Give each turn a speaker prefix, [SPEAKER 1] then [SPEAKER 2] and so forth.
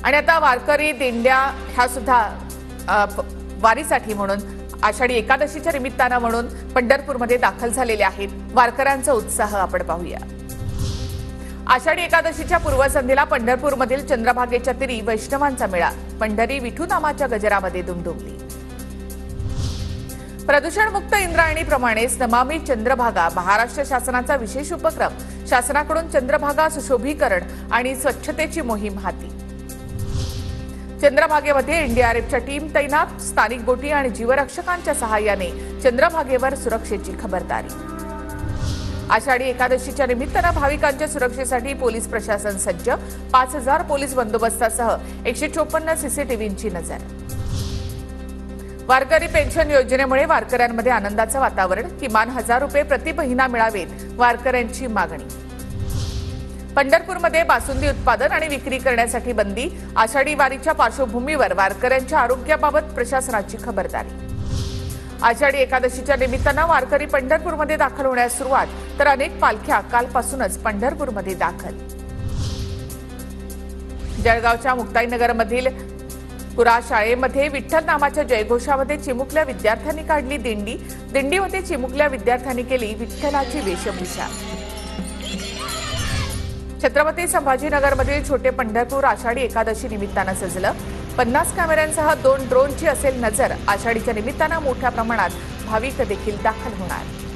[SPEAKER 1] आणि आता वारकरी दिंड्या ह्या सुद्धा वारीसाठी म्हणून आषाढी एकादशीच्या निमित्तानं म्हणून पंढरपूरमध्ये दाखल झालेले आहेत। वारकऱ्यांचा उत्साह आपण पाहूया। आषाढी एकादशीच्या पूर्वसंध्येला पंढरपूरमधील चंद्रभागेच्या तीरी वैष्णवांचा मेळा, पंढरी विठू नामाच्या गजरामध्ये दुमदुमली। प्रदूषणमुक्त इंद्रायणीप्रमाणेच नमामि चंद्रभागा महाराष्ट्र शासनाचा विशेष उपक्रम, शासनाकडून चंद्रभागा सुशोभीकरण आणि स्वच्छतेची मोहीम हाती। चंद्रभागेमध्ये एनडीआरएफच्या टीम तैनात, स्थानिक बोटी आणि जीवरक्षकांच्या सहाय्याने चंद्रभागेवर सुरक्षेची खबरदारी। आषाढी एकादशीच्या निमित्तानं भाविकांच्या सुरक्षेसाठी पोलीस प्रशासन सज्ज, 5000 पोलीस बंदोबस्तासह 154 सीसीटीव्हींची नजर। वारकरी पेन्शन योजनेमुळे वारकऱ्यांमध्ये आनंदाचं वातावरण, किमान 1000 रुपये प्रति महिना मिळावेत, वारकऱ्यांची मागणी। पंढरपूरमध्ये बासुंदी उत्पादन आणि विक्री करण्यासाठी बंदी, आषाढी वारीच्या पार्श्वभूमीवर वारकऱ्यांच्या आरोग्याबाबत प्रशासनाची खबरदारी। आषाढी एकादशीच्या निमित्तानं वारकरी पंढरपूरमध्ये दाखल होण्यास सुरुवात, तर अनेक पालख्या कालपासूनच पंढरपूरमध्ये दाखल। जळगावच्या मुक्ताईनगरमधील पुरा शाळेमध्ये विठ्ठल नामाच्या जयघोषामध्ये चिमुकल्या विद्यार्थ्यांनी काढली दिंडी, दिंडीमध्ये चिमुकल्या विद्यार्थ्यांनी केली विठ्ठलाची वेशभूषा। छत्रपती संभाजीनगरमधील छोटे पंढरपूर आषाढी एकादशी निमित्तानं सजलं, 50 कॅमेऱ्यांसह 2 ड्रोनची असेल नजर। आषाढीच्या निमित्तानं मोठ्या प्रमाणात भाविक देखील दाखल होणार।